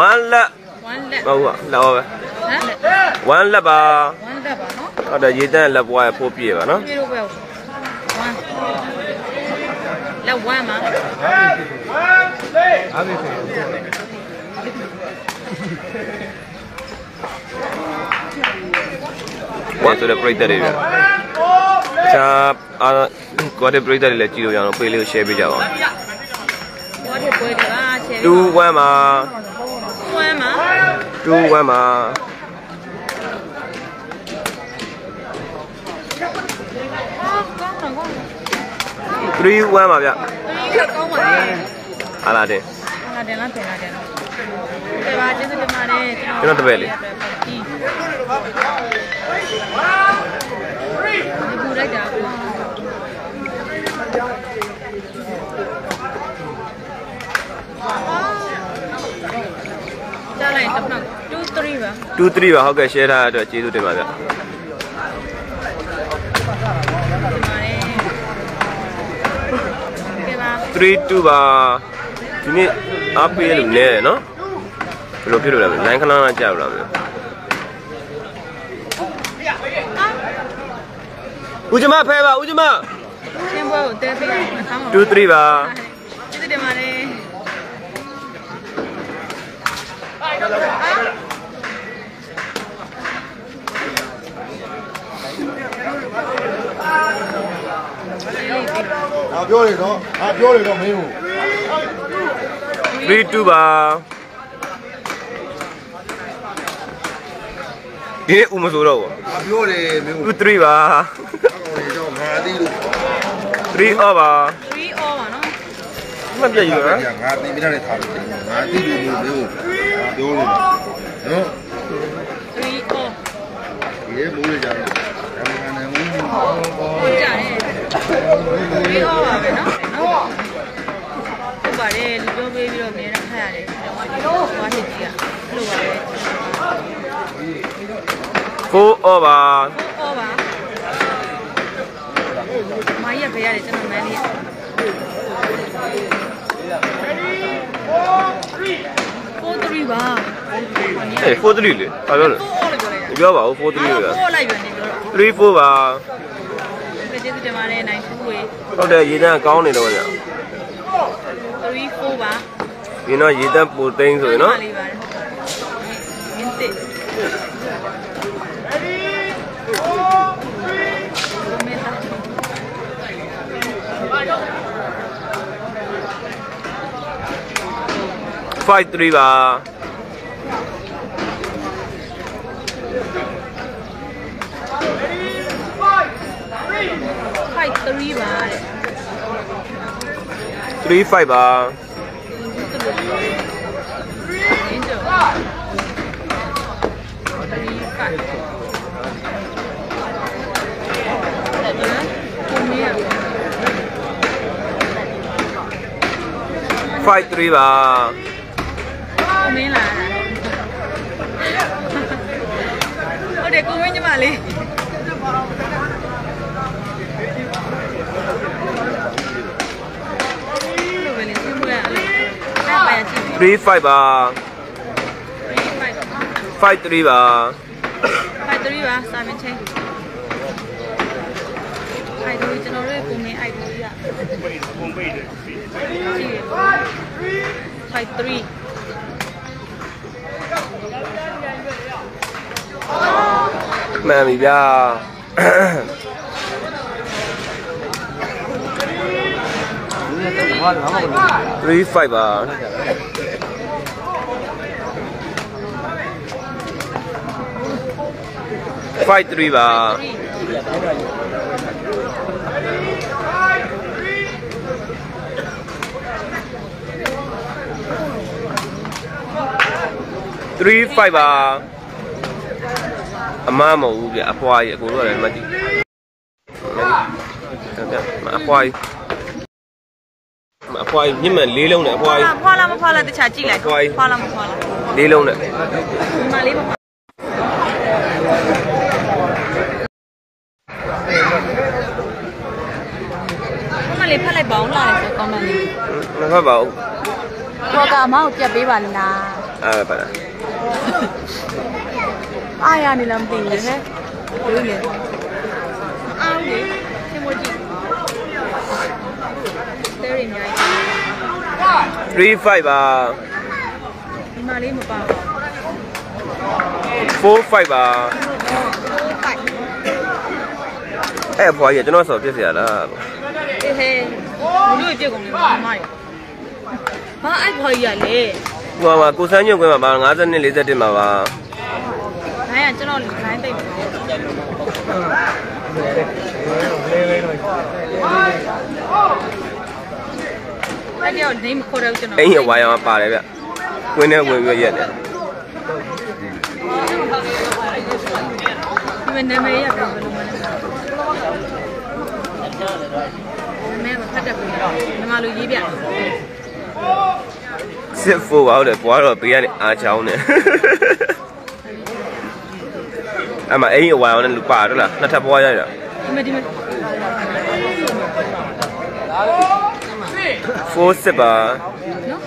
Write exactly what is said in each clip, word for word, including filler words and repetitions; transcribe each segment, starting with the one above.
one lap one lap ဟုတ်ပါလောက်ပဲ one lap ပါ one lap ပါနော်ဟုတ်တယ်ရေတန်းလက်ပွားရဖို့ပြည့်ပါနော်ပြေလို့ပဲ one lap one မှာအားပေးစေဝတ်ဆိုတဲ့ပရိသတ်တွေပြတခြားအာကွာတဲ့ပရိသတ်တွေလည်းကြည့်လို့ရအောင်ပေးလေးကို share ပေးကြပါဦးကွာတဲ့ပွဲတွေက share two one မှာ one မှာ two one မှာthree one ပါဗျ threeကောင်းပါလေဟာလာတယ်ဟာလာတယ်လားပြန်လာတယ်နော်ကဲပါကျေးဇူးတင်ပါတယ်ကျွန်တော်တပည့်လေးဒီပူလိုက်တာကွာကြားလိုက်တော့two threeပါ two threeပါဟုတ်ကဲ့ share ထားတဲ့အတွက်ကျေးဇူးတင်ပါဗျthree twoပါဒီနေ့အားပေးလို့နဲတယ်နော်ဘယ်လိုဖြစ်လို့လဲလိုင်းခဏခဏကြောက်လာမယ်ဦးကျမဖဲပါဦးကျမရှင်းပွဲကိုတဲပေးအောင်ဆောင်းပါ two threeပါကျေးဇူးတင်ပါတယ်啊，表里头，啊，表里头没有。 three two吧。ဒီနေ့ဦးမစိုးတော့ဘူး။啊，表里没有。 two three吧。 叫马地路。 three all 吧。 three all ပါနော်။မပြည့်ရဘူး။ငါတိမိထားတဲ့ထားလို့ငါတိလို့မလို့ပြောလို့နော် three all ဒီမိုးရကြတယ်။အမှန်နဲ့ဘူး။ဟုတ်ကြတယ်three all ပါပဲနော်နော်ဟုတ်ပါတယ်လူပြောပေးပြီးတော့အများနဲ့ဖတ်ရတယ်ကျွန်တော်ကသွားဖြစ်ကြီးอ่ะအဲ့လိုပါပဲ four all ပါ four all ပါမာကြီးကဖေးရတယ်ကျွန်တော်မန်းလေးfour threeပါအေးfour threeလေဘာပြောလဲပြောပါဦးfour threeလို့ fourလိုက်ပြန်နေပြောတော့ three fourပါကျေးဇူးတင်ပါတယ်nine twoဝေးဟုတ်တယ်ရေတန်းကောင်းနေတော့ဗျ three fourပါဒီတော့ရေတန်းပိုသိန်းဆိုရင်နော်လေးပါတယ်မင်းတစ် five three ပါ five threeပါတဲ့ three five ပါfive three ပါကိုမင်းလာဟုတ်တယ်ကိုမင်းညီမလေး three five ပါfive three ပါ five three ပါစာမင်းချင်းအိုက်တို့ကျွန်တော်တို့ကိုမင်းအိုက်တို့ရပုံပိတ်တယ်five three မှန်ပြီဗျာthree five ပါfive three ပါthree five ပါအမမဟုတ်ဘူးဗျအဖွားကြီးအကိုတို့ကလည်းမကြည့်ဟုတ်ကဲ့အဖွားကြီးအဖွားကြီးမြင့်မှန်လေးလုံးနဲ့အဖွားကြီးဖွာလားမဖွာလားတခြားကြည့်လိုက်ဖွာလားမဖွာလားလေးလုံးနဲ့ဒီမှာလေးမဖွာမလေးဖက်လိုက်ပါအောင်လားဆိုကောင်းတယ်မဖတ်ပါဘူးဟောကအမကိုပြတ်ပေးပါလားအဲ့ပါလားအားရနေလားမသိဘူးလေဟဲ့ဘယ်လိုလဲအားလေသင်မကြည့်တဲရင်းရိုင်း three five ပါဒီမလေးမပါဘူး four five ပါဖိုက်အဲ့ဘွားကြီးကျွန်တော်ဆော်ပြစ်เสียလားအေးဟဲ့ဘလို့ပြက်ကုန်လေမမရဘာအဲ့ခေါ်ကြီးရလဲဟိုမှာကိုစန်းညွန့်ခွဲမှာပါfifty-two forty-oneမှာပါဒါရကျွန်တော်လိုင်းတိတ်အဲ့ဒီတော့နေမခေါ်တော့ကျွန်တော်အိမ်ရဝါရောင်ပါတယ်ဗျကွင်းထဲဝင်ပြီးရက်တယ်ဒီနာမည်ရဘယ်လိုလဲမဲမဖတ်တတ်ဘူးညီမလိုရေးပြ six four ပါဟုတ်တယ်ဘွားတော့ပေးရနေအားချောင်းနေအဲ့မှာအိမ်ရဝါရောင်နဲ့လူပါတော့လားနှစ်ထပ်ဘွားရရတာဒီမဒီမ four six ပါနော်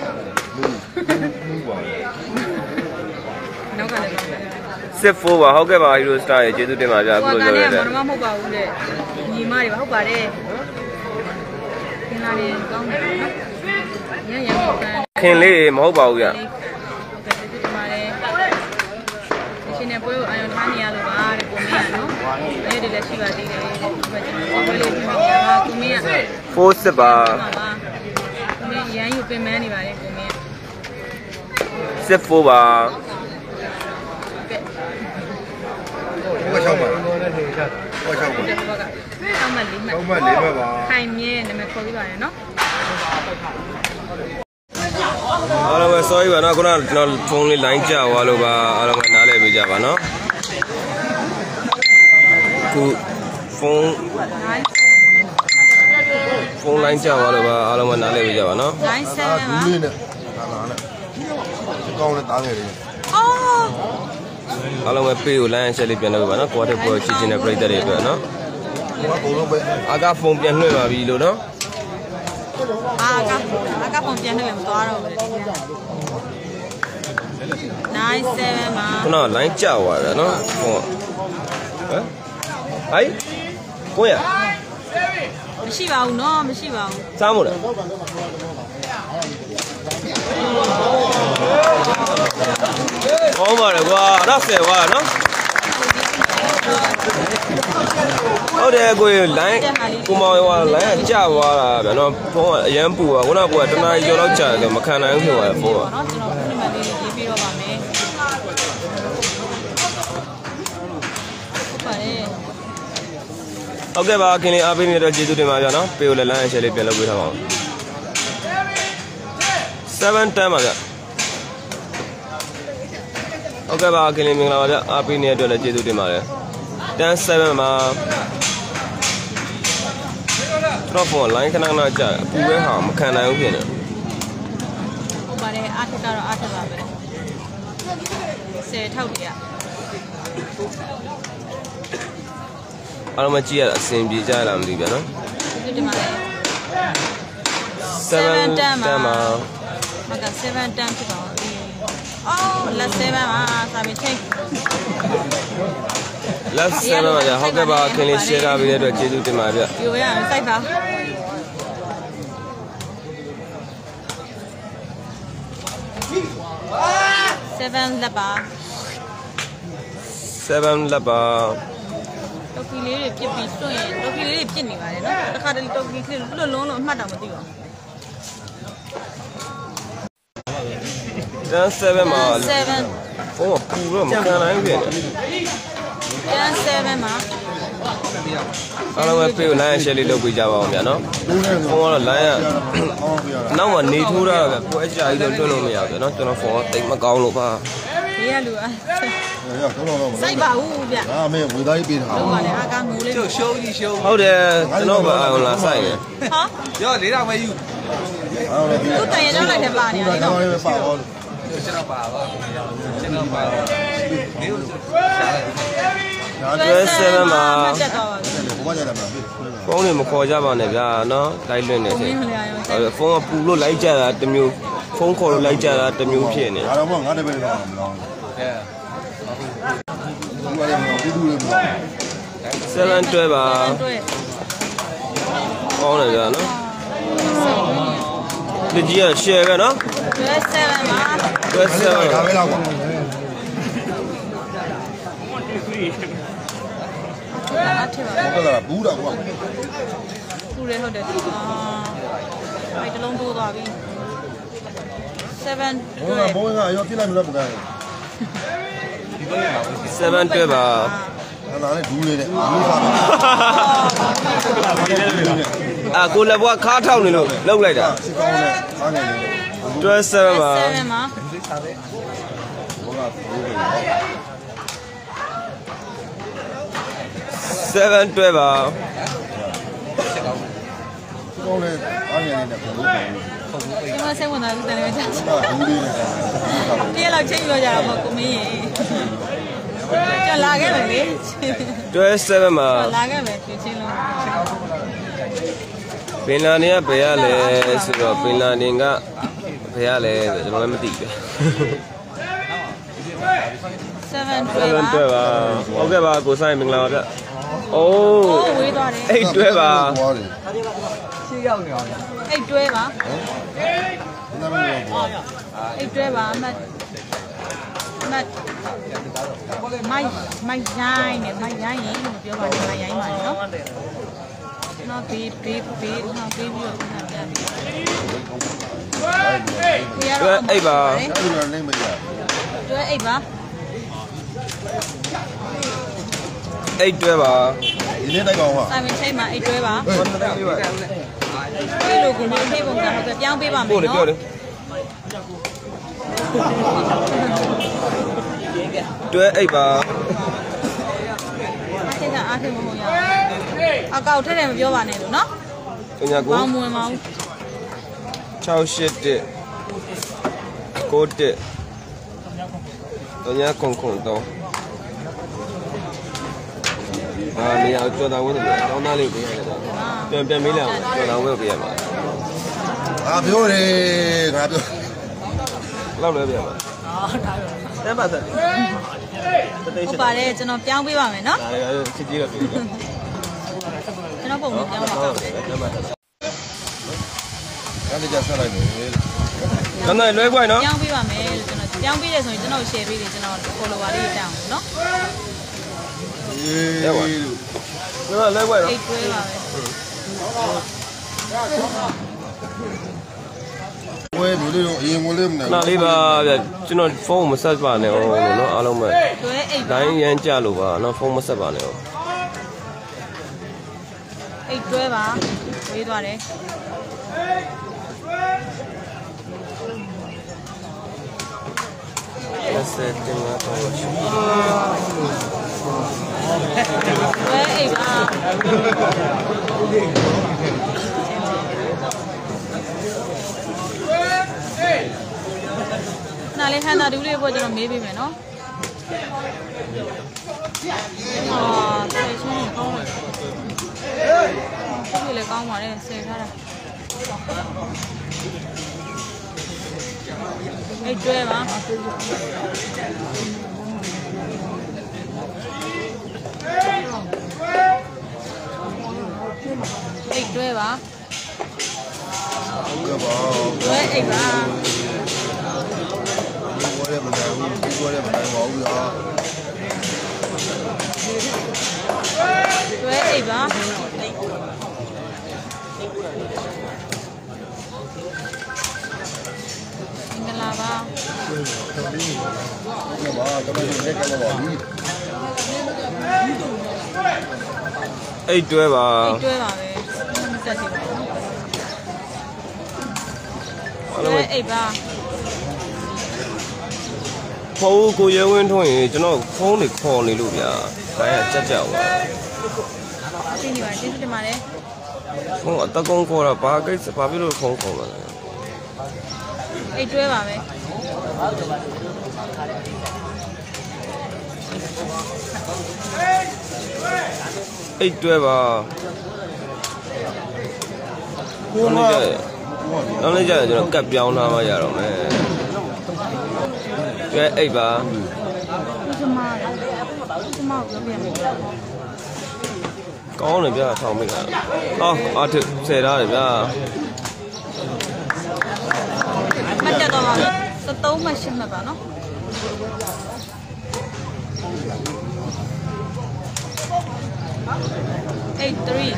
နောက်ကလည်း six four ပါဟုတ်ကဲ့ပါ Hero Star ရဲ့ကျေးဇူးတင်ပါဗျာအခုလိုပြောရတဲ့ဟိုကလည်းမမဟုတ်ပါဘူးလေညီမတွေပါဟုတ်ပါတယ်ခင်းလာလေးကောင်းတယ်နော်ညညပန်းခင်လေးမဟုတ်ပါဘူးဗျာဟုတ်ကဲ့ဒီမှာလေရှင်နေပွဲကိုအာရုံထားနေရလို့ပါတဲ့ကိုမင်းကနော်အဲ့ဒီလည်းရှိပါသေးတယ်ဒီမှာကျွန်တော်ပွဲလေးပြပါပါကိုမင်းက four six ပါကိုမင်းရန်ယူပင်မန်းနေပါလေကိုမင်း six four ပါဘယ်ချောင်းပါဘယ်ချောင်းပါဒီဘက်ကဆောင်းမလေးမှတ်ဟုတ်မှလေးမှတ်ပါခိုင်မြဲနာမည်ခေါ်ပြီးပါတယ်နော်အားလုံးပဲ sorry ပါနော်ခုနကကျွန်တော်ဖုန်းလေး line ကျသွားလို့ပါအားလုံးပဲနားလည်ပေးကြပါနော်ခုဖုန်းဖုန်း line ကျသွားလို့ပါအားလုံးပဲနားလည်ပေးကြပါနော် nine seven ပါလေးနဲ့ဒါလာနဲ့ကောင်းနဲ့တားငယ်လေးအော်အားလုံးပဲပေးကို line ဆက်လေးပြန်လုပ်ပါနော် quarter pro ချီချင်တဲ့ပရိသတ်တွေအတွက်နော်ဟိုကဘုံလုံးပဲအာကဖုန်းပြန်လွှင့်ပါပြီလို့နော်အာကအာကပုံပြန်နေမှာမသွားတော့ဘူးလေ nine seven ပါခုနက line ကျသွားတယ်နော်ဖုန်းဟမ်ဟိုင်းကိုရမရှိပါဘူးနော်မရှိပါဘူးစားမို့လားဟောပါလေကွာတော့ဆယ်သွားနော်ဟုတ်တယ်ကို line ကိုမောင်ရွာ line ကကျသွားတာဗျာနော်ဖုန်းကအရန်ပူပါခုနကကိုကတနားကျော်လောက်ကြာတယ်မခံနိုင်ဘူးဖြစ်သွားတယ်ဖုန်းကနော်ကျွန်တော်ခုနကလေးရေးပြီးတော့ပါမယ်ဟုတ်ပါတယ်ဟုတ်ကဲ့ပါခင်ဗျအားပေးနေတဲ့ကျေးဇူးတင်ပါဗျာနော်ပေးကိုလည်း line ရှယ်လေးပြန်လုပ်ပေးထားပါဦးseven tenပါဗျဟုတ်ကဲ့ပါခင်ဗျမင်္ဂလာပါဗျအားပေးနေတဲ့အတွက်လည်းကျေးဇူးတင်ပါတယ်ten sevenမှာတော့ဖုန်း line ခဏခဏကြာအပူပဲဟာမခံနိုင်ဘူးဖြစ်နေဟုတ်ပါတယ်အားထက်ကတော့အားထက်ပါပဲဆယ်ထောက်တည်းရအားလုံးမကြည့်ရတာအဆင်ပြေကြလားမသိဗျာနော်ဒီဒီမှာလေ seven ten မှာဟုတ်ကဲ့ seven ten ဖြစ်ပါဘူးအော်လက် seven ပါစာမေးချိန် last seven မှာကြာဟုတ်ကဲ့ပါခင်လေး share ပေးတဲ့အတွက်ကျေးဇူးတင်ပါဗျဒီလိုရအောင်စိုက်ပါ seven လက်ပါ seven လက်ပါတော်ကီလေးတွေပြစ်ပြီးစွန့်ရင်တော်ကီလေးတွေပြစ်နေပါတယ်နော်တစ်ခါတလေတော်ကီလေးလွတ်လုံးလုံးအမှတ်တော့မသိပါဘူး ten seven မှာ seven ဖုန်းကပူတော့မခံနိုင်ဘူးဖြစ်နေ ten seven မှာအားလုံးပဲပေးကို line share လေးလုပ်ပေးကြပါအောင်ဗျာနော်ဖုန်းကတော့ line ကနောက်မှနေထိုးတာဗျပွဲကြကြီးတော့တွန်းလို့မရဘူးဗျာနော်ကျွန်တော်ဖုန်းကတိတ်မကောင်းလို့ပါဘေးကလူအားရတော့တော့စိုက်ပါဦးဗျဒါမင်းဝေသားကြီးပေးတာဟုတ်ပါလေအားကငိုလေးတို့ရှုံးကြီးရှုံးဟုတ်တယ်ကျွန်တော်ကအာရုံလာဆိုင်တယ်ဟာရောလေးတော့မယူအားလည်းပြီးသူတန်ရတော့လိုက်တယ်ပါနေရတယ်တော့နော်လည်းပါတော့ကျွန်တော်ပါပါကျွန်တော်ပါတော့ဒီလိုရှာလိုက် twelve seven မှာတက်သွားပါပြီဘုရားကြတယ်မလားဖုန်းတွေမခေါ်ကြပါနဲ့ဗျာနော်လိုက်လွင့်နေတယ်ဟုတ်ဖုန်းကပူလို့လိုက်ကြတာတစ်မျိုးဖဖုန်းခေါ်လို့လိုက်ကြတာတမျိုးဖြစ်နေငါတော့မငါတပည့်တော့မလောင်းကဲဘူးဘာလဲမလောင်းတူတူလေးမလောင်း seven တွဲပါတွဲကောင်းတယ်ကြာနော်ဒီကြီးက share ပဲနော်တွဲ seven ပါတွဲ seven ဒါပဲလောက်ပါအထက်ပါဟုတ်ကဲ့ဘူးတော့ကွာသူရဲဟုတ်တယ်အာအဲ့တလုံးတိုးသွားပြီ seven ဘိုးတွဲကဘိုးကရောပြလိုက်မလို့ပကံ seven တွဲပါဟာလာလေဒူးလေးနဲ့ဘူးစားတယ်အာကိုလက်ဘွားခါထောက်နေလို့လောက်လိုက်တာစစ်ကောင်းနဲ့အားနေတယ်တွဲ seven ပါ seven ပါဘိုးကဘိုးက seven တွဲပါစစ်ကောင်းနဲ့အားနေတယ်ဘိုးကဒီမှာဆက်ဝင်လာသူတန်လေးကြာဒူးလေးနဲ့တရက်လောက်ချိန်ပြောကြတာပေါ့ကိုမင်းရေကျလာခဲ့မယ်လေတွဲ seven ပါလာခဲ့မယ်ပြင်ချင်းလုံးပင်လာနေကဘယ်ရလဲဆိုတော့ပင်လာနေကဘယ်ရလဲဆိုကျွန်တော်လည်းမသိဘူး seven တွဲ seven ပါတွဲပါဟုတ်ကဲ့ပါကိုဆိုင်မင်္ဂလာပါဗျအိုးအိုးဝေးသွားတယ် eight တွဲပါသွားတယ်ရှေ့ရောက်နေအောင်အိတ်တွဲပါနာမည်ကအိတ်တွဲပါအမတ်အမတ်မိုက်မိုက်ရိုင်းနဲ့မိုက်ရိုင်းရင်လို့ပြောပါနဲ့မိုက်ရိုင်းပါနော်နော်ဘေးဘေးဘေးနော်ဘေးပြီးတော့ခဏပြပြီကိုရတွဲတော့ eight ပါအဲ့ဒီကနေမရတွဲအိတ်ပါ eight တွဲပါဒီနေ့တိုက်ကောင်ဟာစာမင်းချိန်မှာအိတ်တွဲပါဟေးဒီလိုကိုမပြေပုံစံဟုတ်ကဲ့ပြောင်းပေးပါမယ်ပို့လေနော်ပြောလေတွဲ eight ပါအထက်ကအားထုတ်မဟုတ်ရအောင်အကောက်ထက်တယ်မပြောပါနဲ့လို့နော်ပညာကိုဘောင်းမဝင်ပါဘူး six eightတစ်ကိုတစ်တညာခုံခုံတော့အာနေရာကြော်တာဝင်းတယ်တောင်းသားလေးပေးရတယ်ပြန်ပြန်မေးလိုက်အောင်ကြော်တာဝင်းပေးရမှာအာပြောတယ်ငါပြောလောက်လဲပေးရမှာတဲပါသက်တတိဟုရှိတ်ပါတယ်ကျွန်တော်ပြောင်းပေးပါမယ်နော်ဒါလည်းချစ်ကြီးတော့ပြီကျွန်တော်ပုံကိုပြောင်းပါမယ်တဲပါသက်အဲ့ဒီကြဆက်လိုက်မယ်ကနိုင်လွဲခွိုင်းနော်ပြောင်းပေးပါမယ်လို့ကျွန်တော်ပြောင်းပေးတယ်ဆိုရင်ကျွန်တော် share ပေးတယ်ကျွန်တော် follower လေးတောင်းအောင်နော်အေးကလွဲခွိုင်းနော်အိတ်တွဲပါပဲဝဲမျိုးလေးတော့အရင်ကလေးမနေခဏလေးပါဗျကျွန်တော်ဖုန်းမဆက်ပါနဲ့အောင်လို့နော်အားလုံးပဲတွဲအိတ်ပါလိုင်းရမ်းကြလို့ပါနော်ဖုန်းမဆက်ပါနဲ့အောင်အိတ်တွဲပါဝေးသွားတယ်ဆက်တင်မှာတော့ရှိတွဲအိတ်ပါနားလေးဟန်တာဒူးလေးပေါ့ကျွန်တော်မေးပေးမယ်နော်အာဆေးချင်းကောင်းတယ်ဒီလေကောင်းပါတယ်ဆယ်ထားတာအိတ်တွဲပါအိတ်တွဲပါကဘာတွဲအိတ်ပါဝဲရမနေဘူးဝဲရမနေပါဘူးဟာတွဲအိတ်ပါမင်္ဂလာပါကဘာကဘာနဲ့ကဘာပါဘူးအိတ်တွဲပါအိတ်တွဲပါပဲမဆက်စီပါဘူးအားတွဲလုံးပဲအိတ်ပါဖုန်းကိုရဲဝင်းထွန်းရင်ကျွန်တော်ဖုန်းတွေခေါ်နေလို့ဗျာဒါရကြက်ကြက်ပါသိနေပါကျေးဇူးတင်ပါတယ်ဖုန်းအတကုန်းခေါ်တာဘာကိစ္စဘာဖြစ်လို့ဖုန်းခေါ်မှာလဲအိတ်တွဲပါပဲအိတ်တွဲပါကိုကဘယ်လိုကြလဲကနောက်နေ့ကျရင်ကျွန်တော်ကတ်ပြောင်းထားမှရတော့မယ်ကဲအိတ်ပါကျမကျမကိုပြောပြမယ်ကောင်းတယ်ဗျာဆောင်းမိတ်ကအော်အထုဆယ်ထားတယ်ဗျာမတက်တော့ပါဘူးစသုံးမှရှင်းမှာပါနော်eight three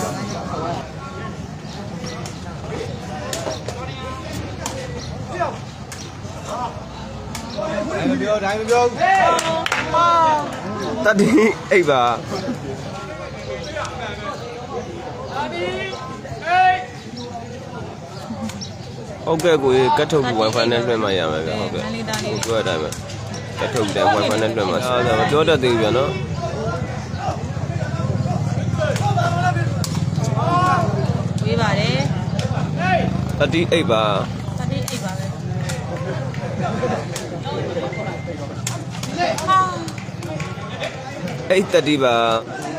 Đây mà biểu, đây mà biểu. Tắt đi, ấy bà. Ok, cô kết thúc buổi financial mà nhà mày ok. Cô ở đây mà. Kết thúc để buổi financial mà. À, rồi chỗ đó thì nó. Quý bà đấy. Tắt đi, ấy bà. Tắt đi, ấy bà. Ấy ta đi bà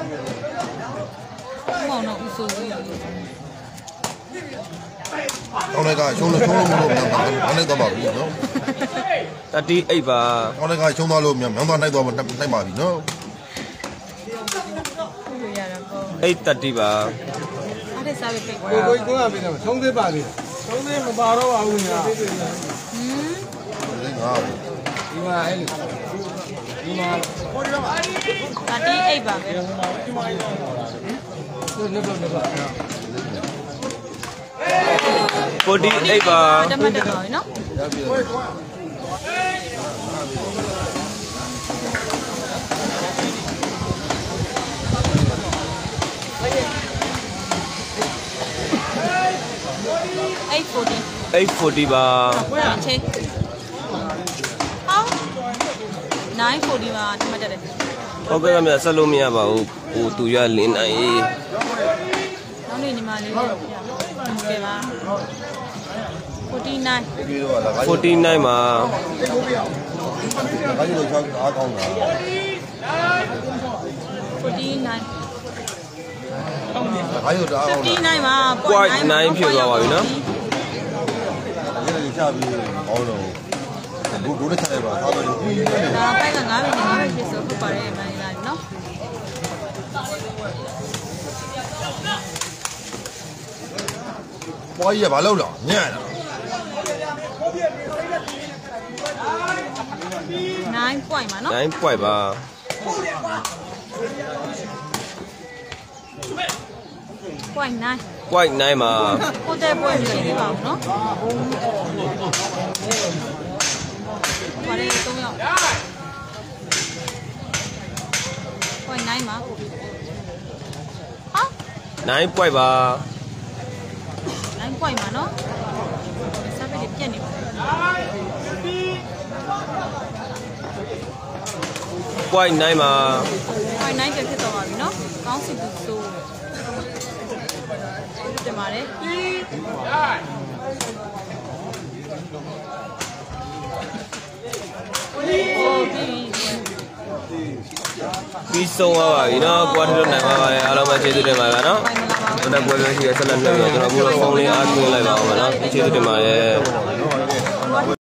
ông này cái chúng nó chúng nó mua luôn ông này tao bảo gì nữa ta đi ấy bà ông này cái chúng nó luôn nhầm ông ta này tao mình này bảo gì nữa ấy ta đi bà Cô cô cô làm gì nào không thế bà gì không thế mà bà đâu bảo gì à nhưng mà anh nhưng mà ta đi ấy bà cô đi ấy bà đâm được rồi nó eight forty eight forty bà nine forty mà đâm được đấy ok em là Salomia bảo u tụi gia lên này nó này nhưng mà lên ok mà forty nine forty nine mà cái gì được sao á con à forty nine cái gì đó fifty nine mà quite nine phiêu vào rồi nó cái gì sao bị ổn rồi bố bố nó chạy vào sao rồi nó phải là ngã mình ngã mình sẽ không phải mà là nó quay giờ bà lâu rồi nhé nine quay mà nó nine quite bà quay nine quite nine mà cô tê quay gì đi vào nó vào đây tôi không quay nine mà hả nine quite bà nine quay mà nó sao phải điểm chân này quite nine mà quay nine cái tàu vào nó có sự tự tu để mà đấy đi sâu vào vậy nó qua thứ này mà vậy alo mà chơi từ đây mà vậy nó chúng ta quay về thì sẽ lần nữa chúng ta mua phong lên ăn lại vào mà nó chơi từ đây mà